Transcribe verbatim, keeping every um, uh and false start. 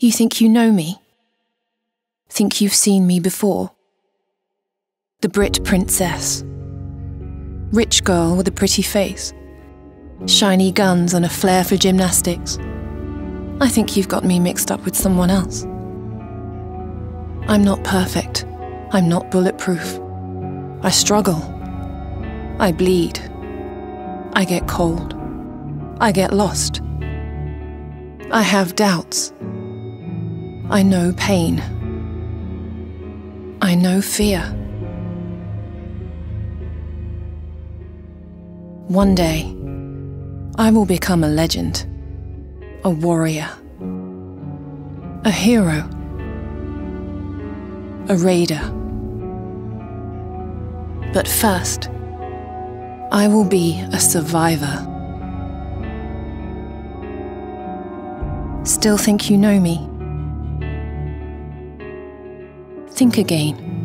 You think you know me? Think you've seen me before? The Brit princess. Rich girl with a pretty face. Shiny guns and a flair for gymnastics. I think you've got me mixed up with someone else. I'm not perfect. I'm not bulletproof. I struggle. I bleed. I get cold. I get lost. I have doubts. I know pain. I know fear. One day, I will become a legend, a warrior, a hero, a raider. But first, I will be a survivor. Still think you know me? Think again.